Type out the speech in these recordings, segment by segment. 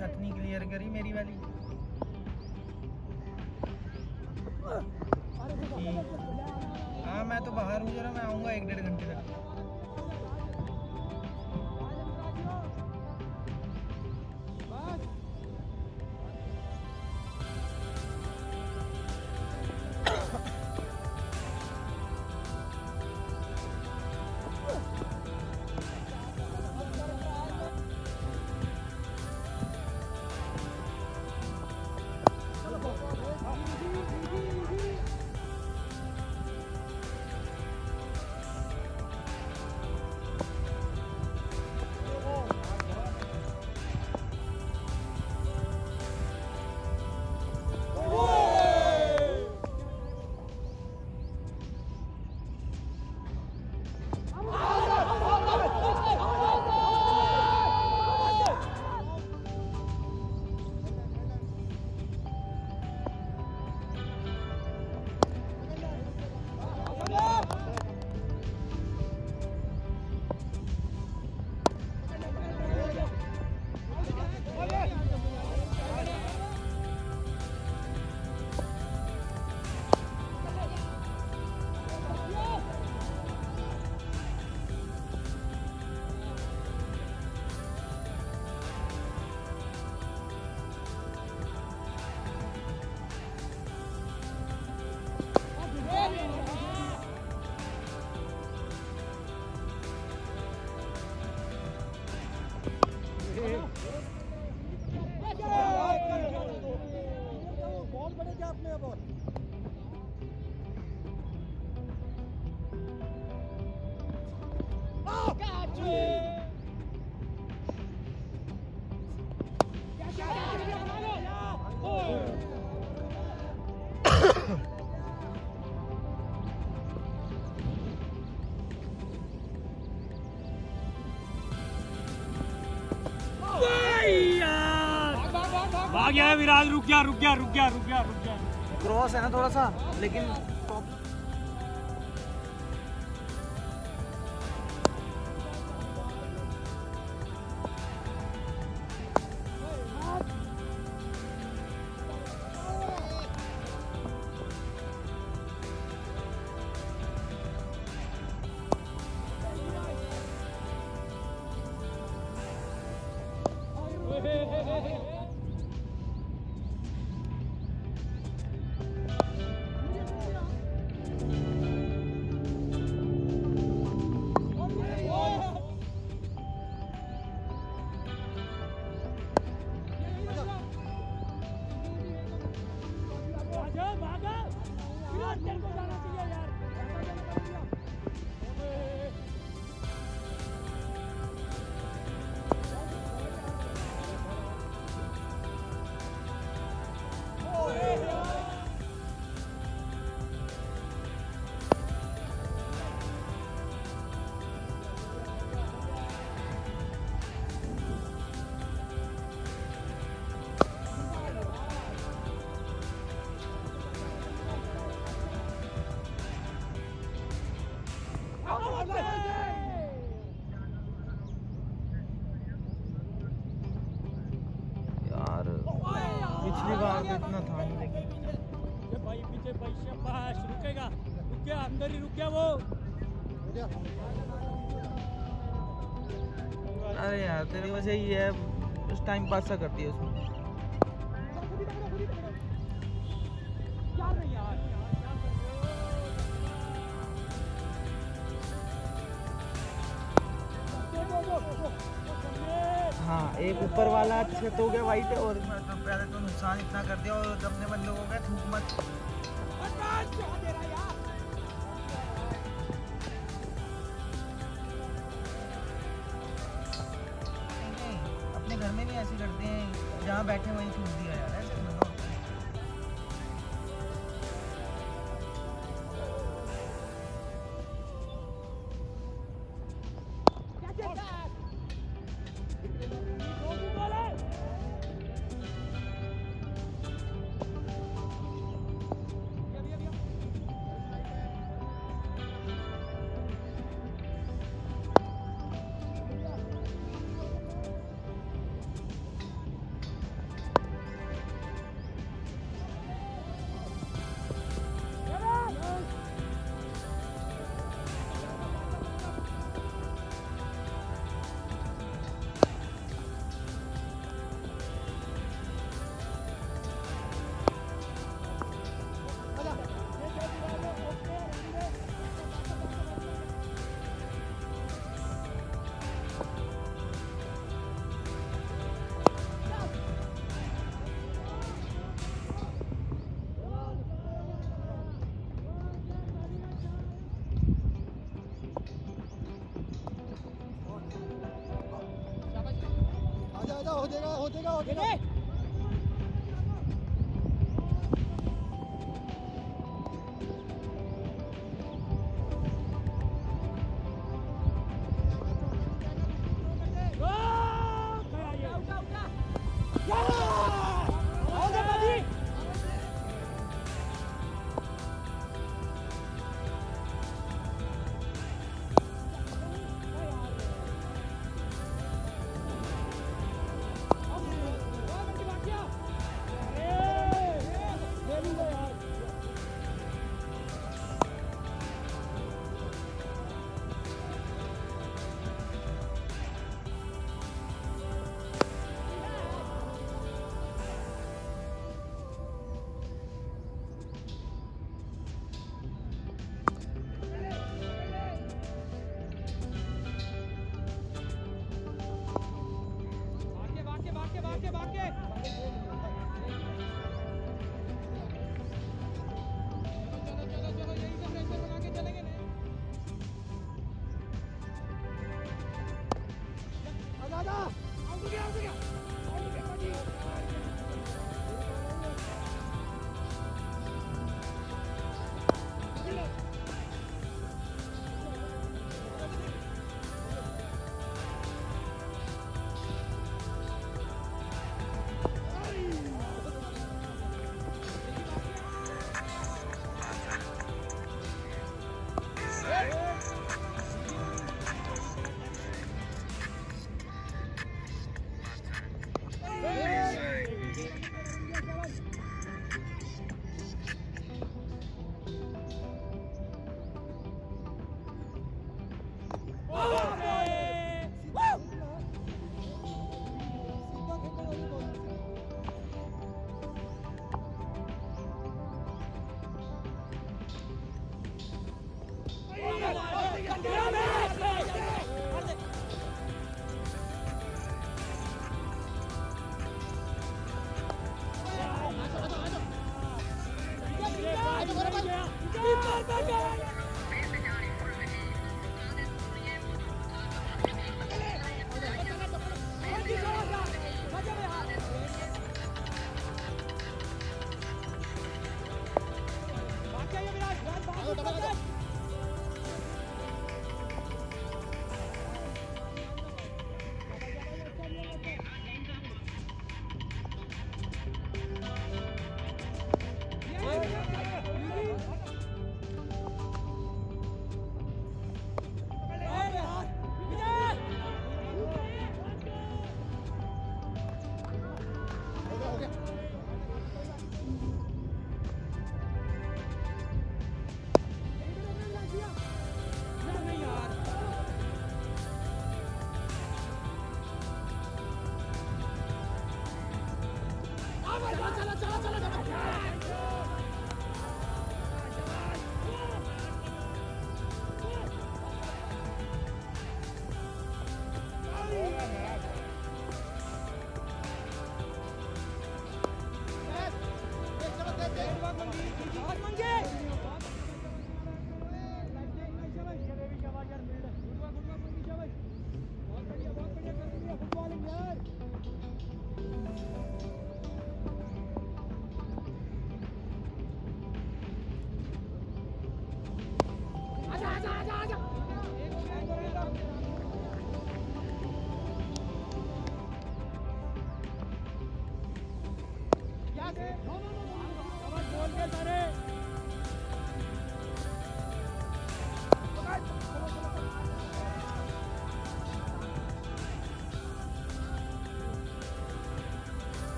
छत नहीं क्लियर करी मेरी वाली। हाँ मैं तो बाहर हूँ जरा, मैं आऊँगा 1-1.5 घंटे तक। भाग गया विराज, रुक गया रुक गया रुक गया रुक गया रुक गया। क्रॉस है ना थोड़ा सा, लेकिन पिछली बार तो इतना था नहीं, लेकिन भाई पीछे भाई शाबाश, रुकेगा, रुक गया, अंदर ही रुक गया वो। अरे यार तेरी वजह ही है, उस टाइम पास सा करती है उसमें। हाँ एक ऊपर वाला छत हो गया वाइट, और पहले तो नुकसान इतना कर दिया, और अपने बंदों को गया थूक मत। अपने घर में भी ऐसे करते हैं, जहाँ बैठे वहीं थूक दिया यार, ऐसे थोड़ा होता है। जाएगा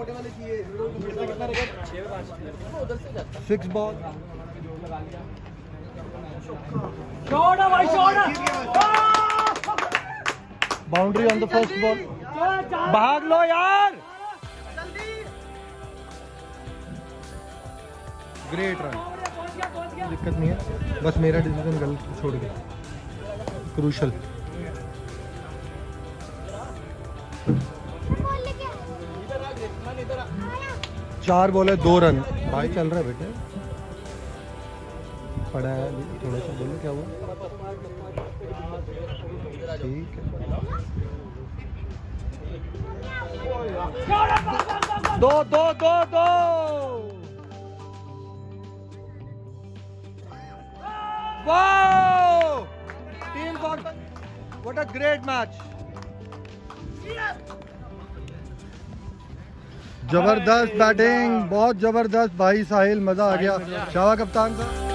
6 ball. Boundary on the first ball. भाग लो यार। ग्रेट रन, दिक्कत नहीं है, बस मेरा डिसीजन गलत छोड़ गया। क्रूशल। चार बॉल है 2 रन। भाई चल रहा है बेटे, पड़ा है थोड़ा सा। बोलो क्या हुआ? ठीक है, 2-2-2-2। Wow, team for what a great match. जबरदस्त बैटिंग, बहुत जबरदस्त भाई साहिल, मजा आ गया। शाबाश कप्तान साहब।